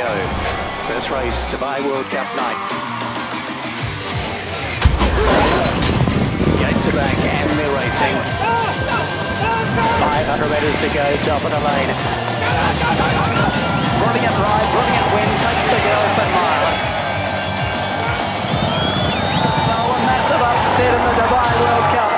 go. First race, Dubai World Cup night. Gates are back and they're racing. 500 metres to go, top of the lane. Brilliant ride, brilliant win, takes the girls and mile. So a massive upset in the Dubai World Cup.